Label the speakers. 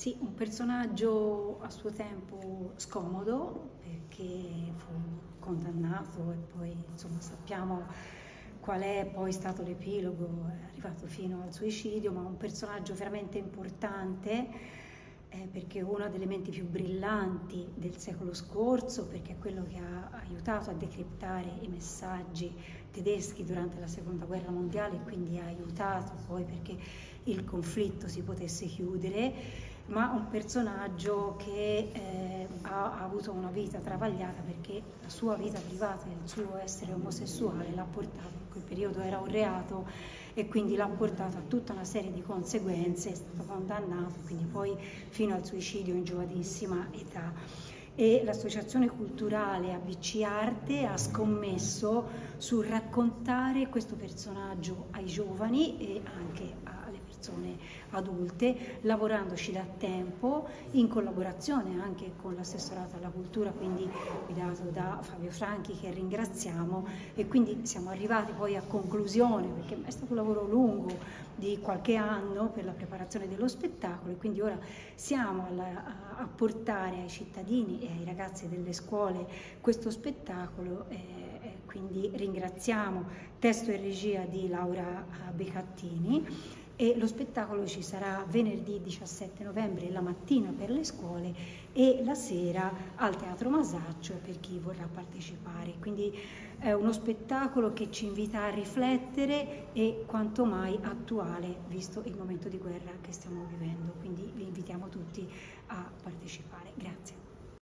Speaker 1: Sì, un personaggio a suo tempo scomodo perché fu condannato e poi insomma sappiamo qual è poi stato l'epilogo, è arrivato fino al suicidio, ma un personaggio veramente importante perché è uno degli elementi più brillanti del secolo scorso, perché è quello che ha aiutato a decriptare i messaggi tedeschi durante la seconda guerra mondiale e quindi ha aiutato poi perché il conflitto si potesse chiudere, ma un personaggio che ha avuto una vita travagliata perché la sua vita privata e il suo essere omosessuale l'ha portato, in quel periodo era un reato e quindi l'ha portato a tutta una serie di conseguenze, è stato condannato, quindi poi fino al suicidio in giovanissima età. E l'associazione culturale ABC Arte ha scommesso sul raccontare questo personaggio ai giovani e anche alle persone adulte, lavorandoci da tempo in collaborazione anche con l'assessorato alla cultura, quindi guidato da Fabio Franchi, che ringraziamo, e quindi siamo arrivati poi a conclusione perché è stato un lavoro lungo di qualche anno per la preparazione dello spettacolo e quindi ora siamo a portare ai cittadini e ai ragazzi delle scuole questo spettacolo, quindi ringraziamo testo e regia di Laura Becattini. E lo spettacolo ci sarà venerdì 17 novembre la mattina per le scuole e la sera al Teatro Masaccio per chi vorrà partecipare. Quindi è uno spettacolo che ci invita a riflettere e quanto mai attuale visto il momento di guerra che stiamo vivendo. Quindi vi invitiamo tutti a partecipare. Grazie.